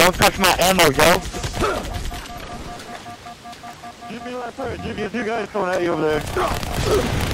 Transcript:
Don't touch my ammo, yo. Give me last hurt. Give you two guys coming at you over there.